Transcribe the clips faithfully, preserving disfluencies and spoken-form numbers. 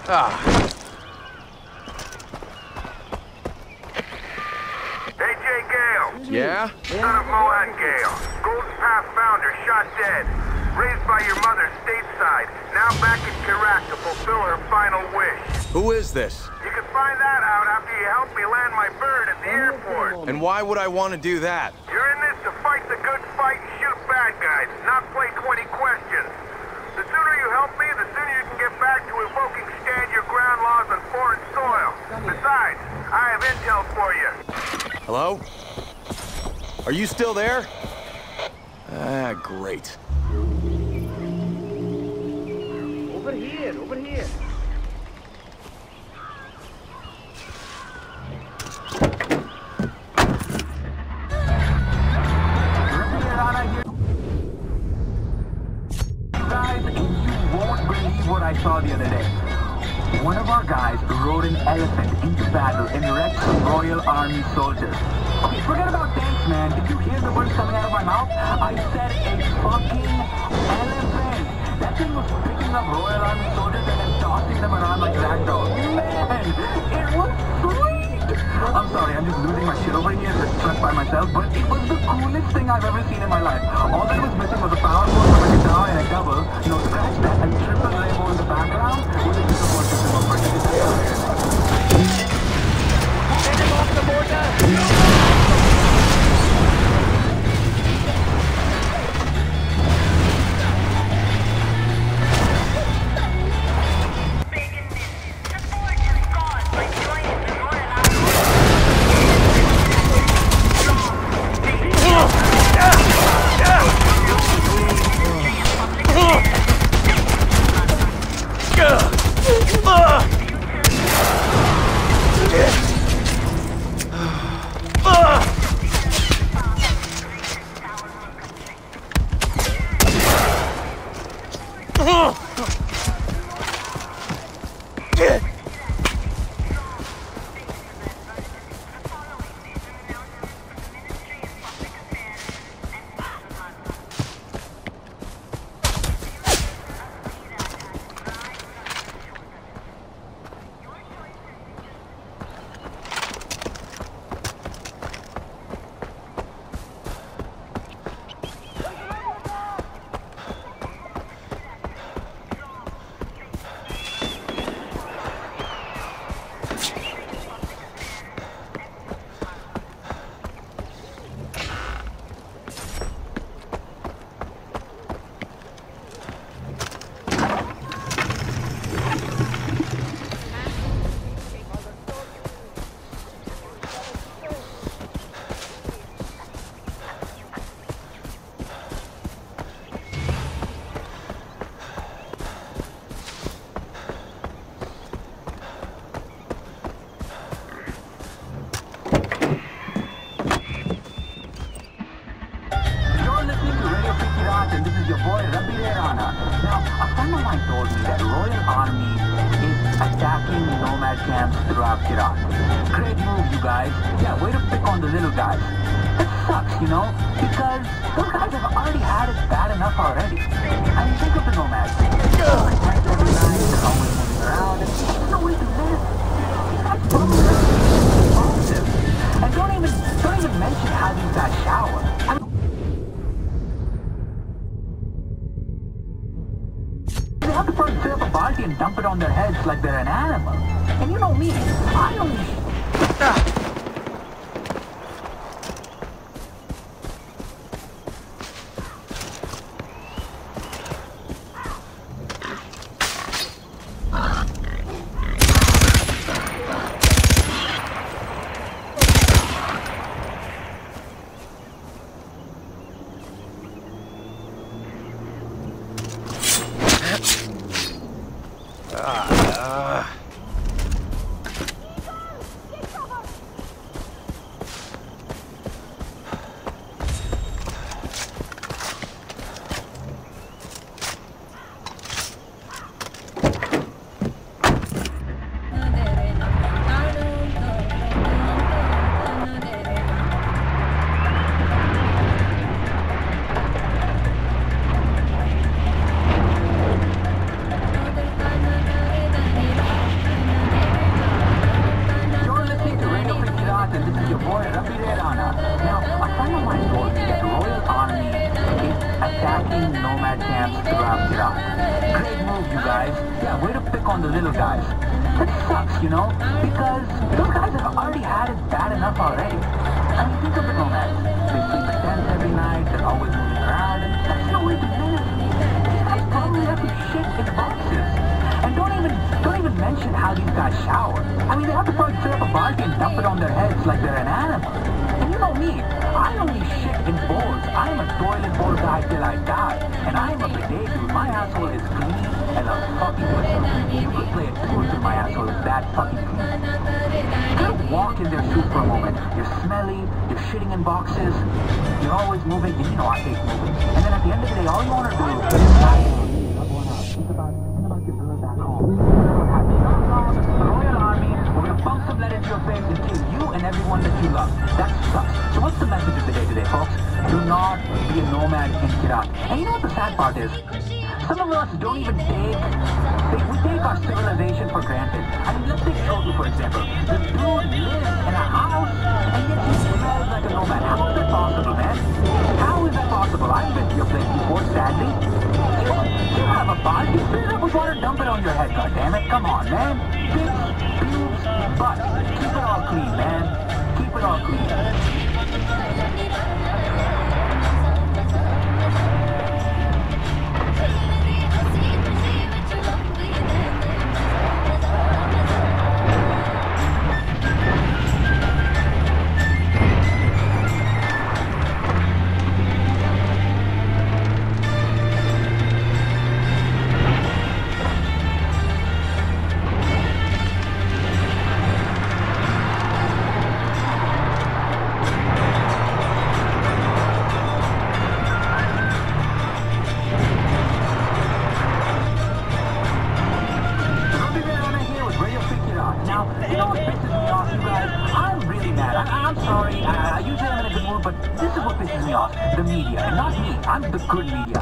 Ah. Hey, Jay Gale. Yeah? Son of Moab Gale. Golden Path founder, shot dead. Raised by your mother stateside. Now back in Iraq to fulfill her final wish. Who is this? You can find that out after you help me land my bird at the airport. And why would I want to do that? You're in this to fight the good fight and shoot bad guys, not play twenty questions. The sooner you help me, the sooner you can get back to evoking stand your ground laws on foreign soil. Besides, I have intel for you. Hello? Are you still there? Ah, great. Over here, over here. What I saw the other day. One of our guys rode an elephant into battle and wrecked some Royal Army soldiers. Okay, forget about tanks, man. Did you hear the words coming out of my mouth? I said a fucking elephant. That thing was picking up Royal Army soldiers and then tossing them around like ragdolls. Man, it was sweet. I'm sorry, I'm just losing my shit over here, just struck by myself, but it was the coolest thing I've ever seen in my life. All that was missing was a power chord from a guitar and a double. You know, scratch that and triple rainbow in the background with a beautiful system of participation. Get him off the border! fucking nomad camps throughout Iraq. Great move, you guys. Yeah, way to pick on the little guys. That sucks, you know, because those guys have already had it bad enough already. I mean, think of the nomads. They sleep in tents every night, they're always moving around, and that's no way to live. These guys probably have to shit in boxes. And don't even, don't even mention how these guys shower. I mean, they have to probably fill up a barbie and dump it on their heads like they're an animal. And you know me, I only shit in bowls. I am a toilet bowl guy till I die. And I am a bidet dude. My asshole is clean as a fucking whistle. You could play a tour till my asshole is that fucking clean. Just walk in their shoes for a moment. You're smelly, you're shitting in boxes, you're always moving, and you know I hate moving. And then at the end of the day, all you want to do is lie down, rub one out, think about, think about your brother back home. Royal Army, we're gonna pump some lead into your face and kill you and everyone that you love. That sucks. So what's the message of the day today, folks? Do not be a nomad in Iraq. And you know what the sad part is? Some of us don't even take, they, we take our civilization for granted. I mean, let's take Shotu, for example. The dude lives in a house, and yet he smells like a nomad. How is that possible, man? How is that possible? I've been to your place before, sadly. You, you have a bar, you fill it up with water, dump it on your head, goddammit. Come on, man. Pits, pubes, butt. Keep it all clean, man. Keep it all clean. The media, and not me. I'm the good media.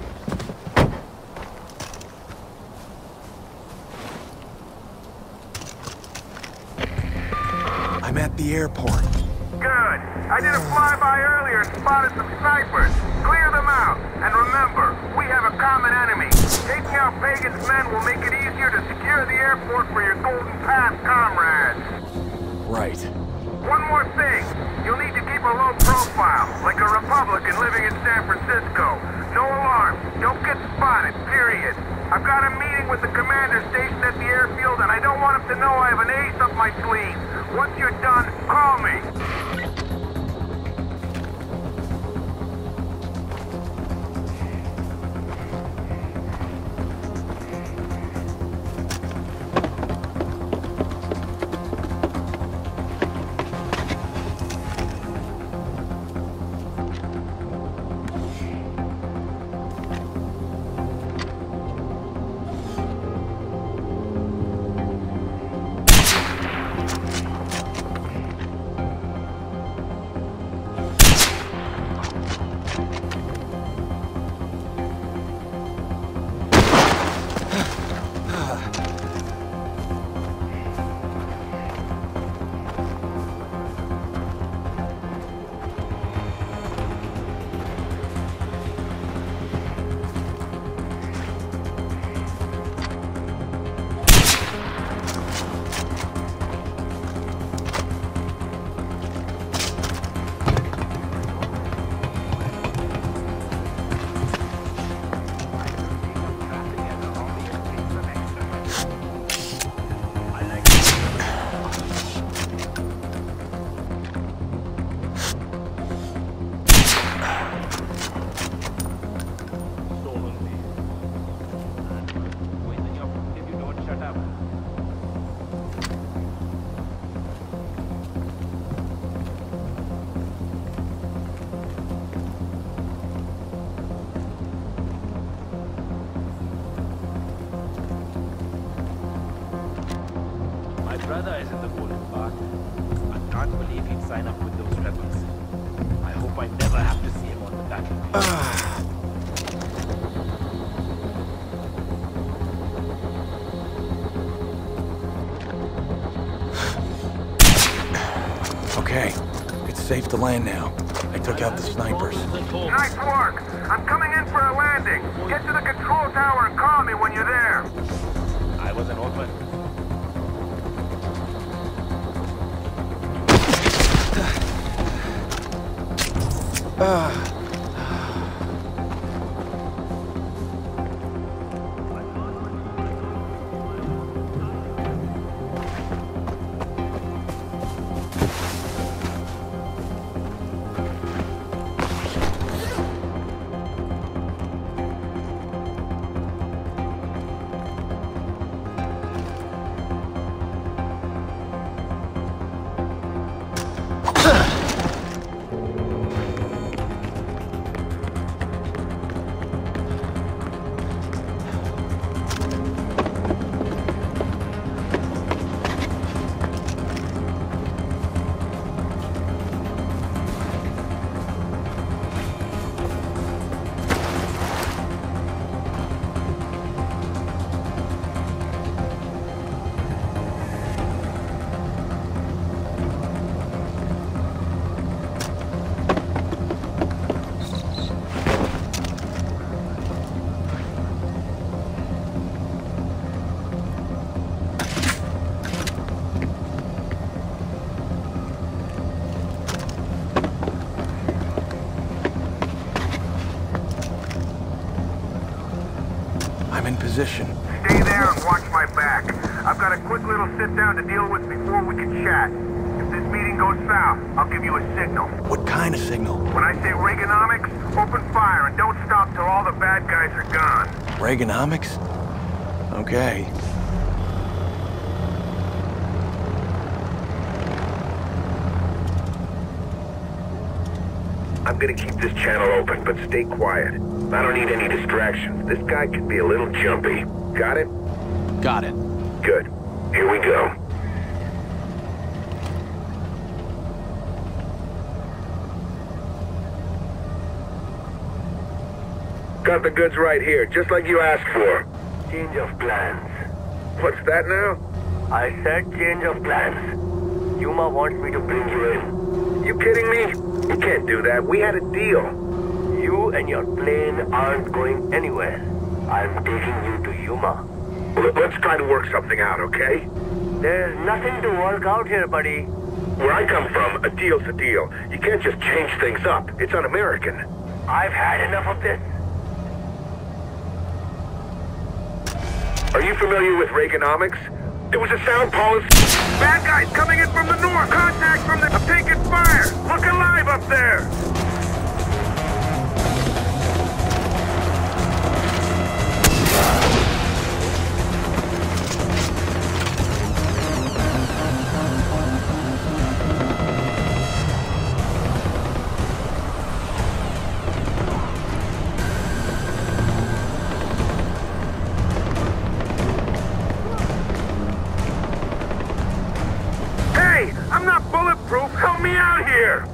I'm at the airport. Good. I did a flyby earlier and spotted some snipers. Clear them out. And remember, we have a common enemy. Taking out Pagan's men will make it easier to secure the airport for your Golden Pass comrades. Right. One more thing. You'll need to keep a low profile, like a Republican living in San Francisco. No alarms. Don't get spotted, period. I've got a meeting with the commander stationed at the airfield, and I don't want him to know I have an ace up my sleeve. Once you're done, call me. brother is in the Golden Path. I can't believe he'd sign up with those rebels. I hope I never have to see him on the battlefield. Okay, it's safe to land now. I took out the snipers. Nice work. I'm coming in for a landing. Get to the control tower and call me when you're there. I was an orphan. Ah. I'm in position. Stay there and watch my back. I've got a quick little sit-down to deal with before we can chat. If this meeting goes south, I'll give you a signal. What kind of signal? When I say Reaganomics, open fire and don't stop till all the bad guys are gone. Reaganomics? Okay. I'm gonna keep this channel open, but stay quiet. I don't need any distractions. This guy could be a little jumpy. Got it? Got it. Good. Here we go. Got the goods right here, just like you asked for. Change of plans. What's that now? I said change of plans. Yuma wants me to bring you in. You kidding me? You can't do that. We had a deal. You and your plane aren't going anywhere. I'm taking you to Yuma. Well, let's try to work something out, okay? There's nothing to work out here, buddy. Where I come from, a deal's a deal. You can't just change things up. It's un-American. I've had enough of this. Are you familiar with Reaganomics? It was a sound policy. Bad guys coming in from the north. Contact from the... I'm taking fire. Look alive up there. I'm not bulletproof. Help me out here.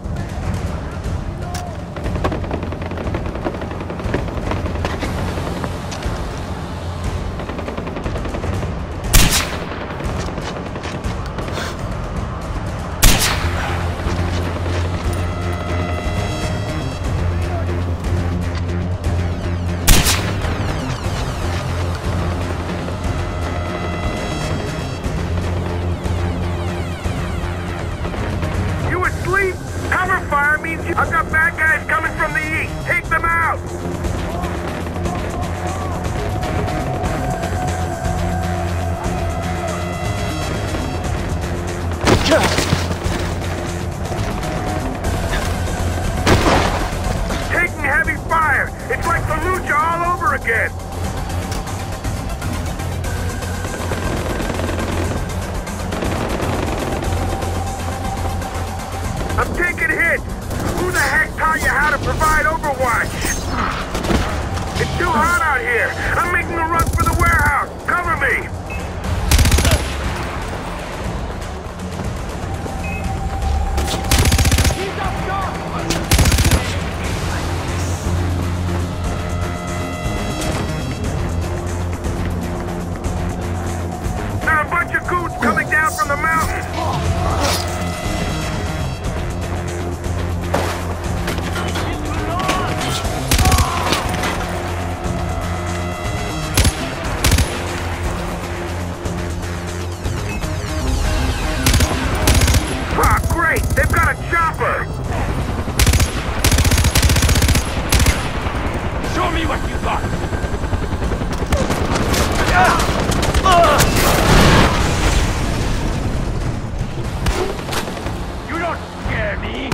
I've got bad guys coming from the east. Take them out! Taking heavy fire! It's like Fallujah all over again! I'm taking hits! Who the heck taught you how to provide overwatch? It's too hot out here! I'm making a run for the warehouse! Cover me! There are a bunch of goons coming down from the mountain! what you got! You don't scare me!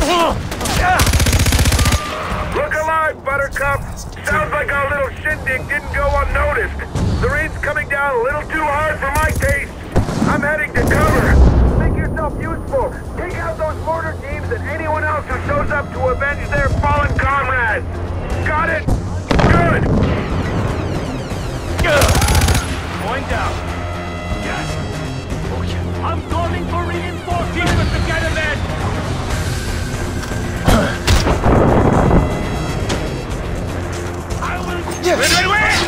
Look alive, Buttercup! Sounds like our little shindig didn't go unnoticed. The rain's coming down a little too hard for my taste. I'm heading to cover. Make yourself useful. Take out those mortar teams and anyone else who shows up to avenge their fallen comrades. Got it? Good! Going down. Yes! Oh, yeah. I'm calling for reinforcements! Keep it together, men! I will... Yes. Wait, wait, wait!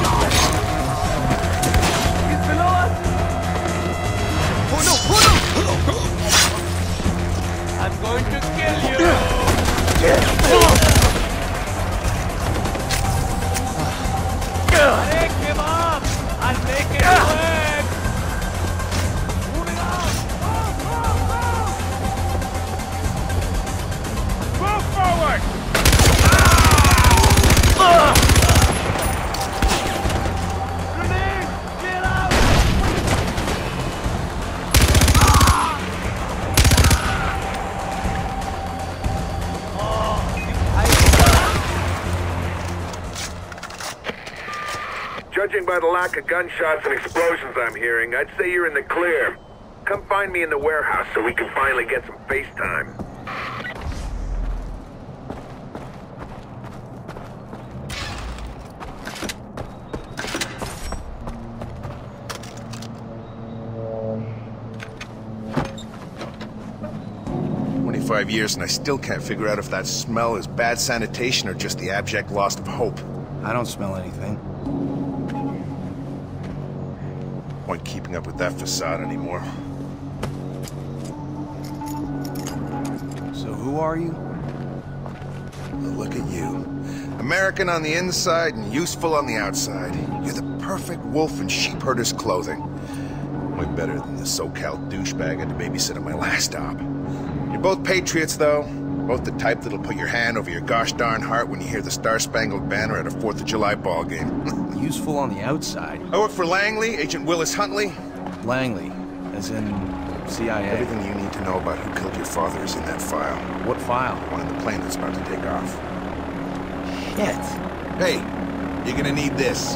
He's below us! Oh no! Oh no! I'm going to kill you! Make him up! I'll make it work! Moving on! Move, move, move! Move forward! Ah! Grenade! Get out! Judging by the lack of gunshots and explosions I'm hearing, I'd say you're in the clear. Come find me in the warehouse so we can finally get some FaceTime. twenty-five years and I still can't figure out if that smell is bad sanitation or just the abject loss of hope. I don't smell anything. Point keeping up with that facade anymore. So who are you? Well, look at you. American on the inside and useful on the outside. You're the perfect wolf in sheep herder's clothing. Way better than the SoCal douchebag I had to babysit at my last stop. You're both patriots, though. Both the type that'll put your hand over your gosh darn heart when you hear the Star-Spangled Banner at a fourth of July ball game. Useful on the outside. I work for Langley, Agent Willis Huntley. Langley, as in C I A. Everything you need to know about who killed your father is in that file. What file? One in the plane that's about to take off. Shit. Hey, you're gonna need this.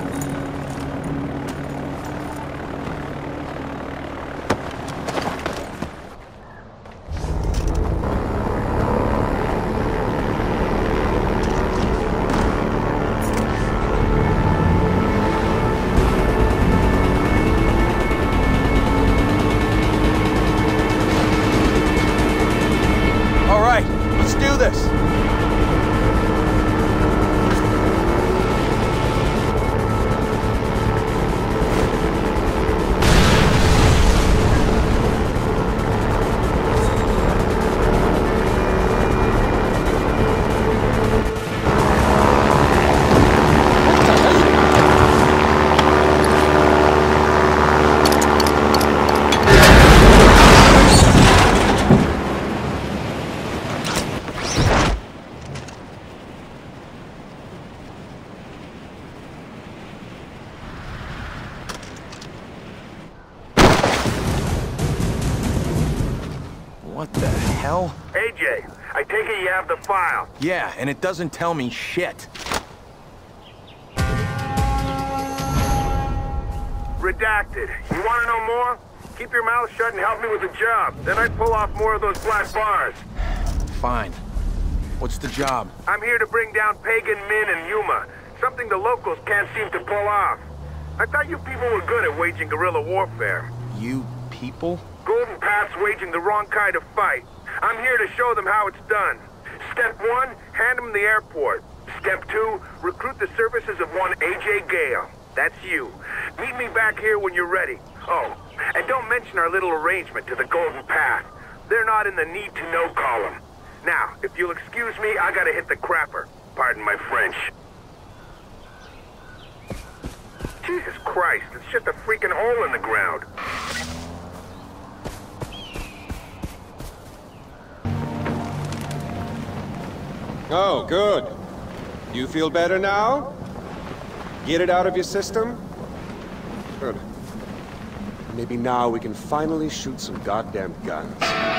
What the hell? A J, I take it you have the file. Yeah, and it doesn't tell me shit. Redacted. You want to know more? Keep your mouth shut and help me with the job. Then I'd pull off more of those black bars. Fine. What's the job? I'm here to bring down Pagan, Min, and Yuma. Something the locals can't seem to pull off. I thought you people were good at waging guerrilla warfare. You people? Golden Path's waging the wrong kind of fight. I'm here to show them how it's done. Step one, hand them the airport. Step two, recruit the services of one A J Gale. That's you. Meet me back here when you're ready. Oh, and don't mention our little arrangement to the Golden Path. They're not in the need-to-know column. Now, if you'll excuse me, I gotta hit the crapper. Pardon my French. Jesus Christ, it's just a freaking hole in the ground. Oh, good. You feel better now? Get it out of your system? Good. Maybe now we can finally shoot some goddamn guns.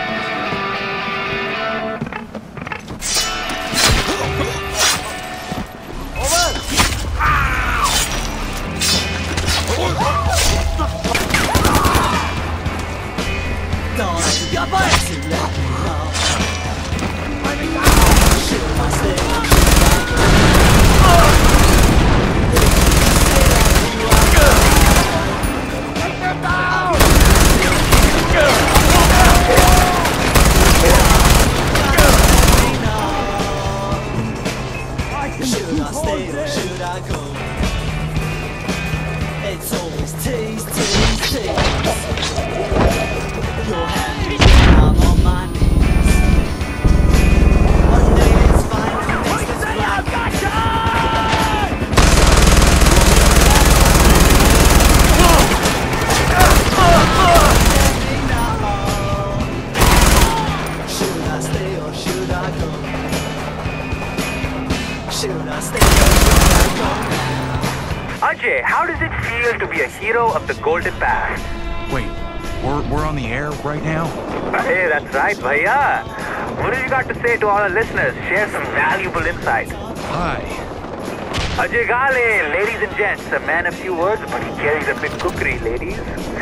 Ajay, how does it feel to be a hero of the Golden Path? Wait, we're, we're on the air right now? Hey, that's right, bhaiya. What have you got to say to all our listeners? Share some valuable insight. Hi. Ajay Gale, ladies and gents, a man of few words, but he carries a big cookery, ladies.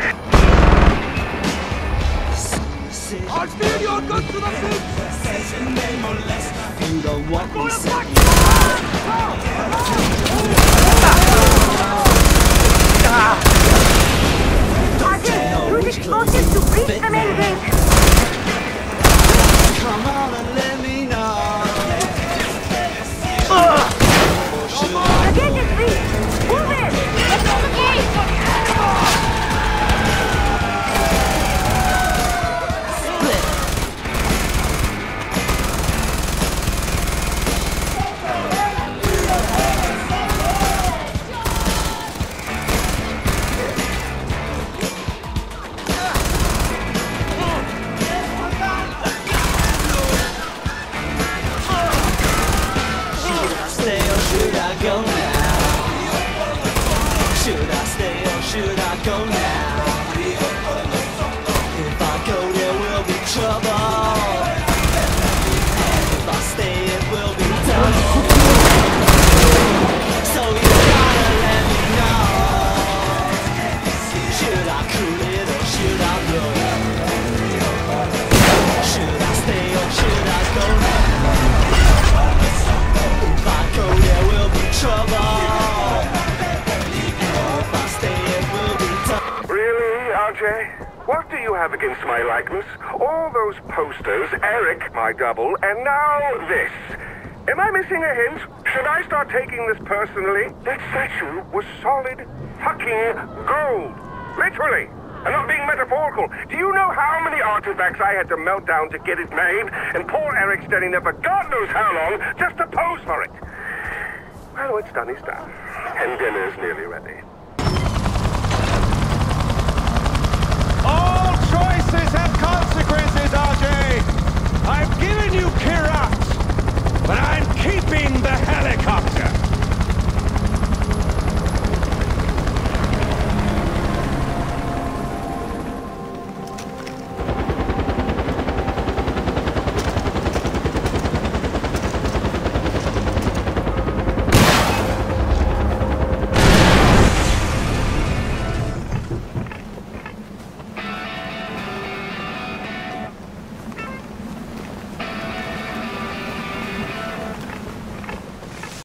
I'll steal your gun to the feet! You don't want me Ajay, use explosives to breach the main gate! Come on and let me know. The gate is breached! Move it! Let's go the gate! What do you have against my likeness? All those posters, Eric, my double, and now this. Am I missing a hint? Should I start taking this personally? That statue was solid fucking gold. Literally. I'm not being metaphorical. Do you know how many artifacts I had to melt down to get it made? And poor Eric's standing there for God knows how long just to pose for it. Well, it's done, it's done. And dinner's nearly ready.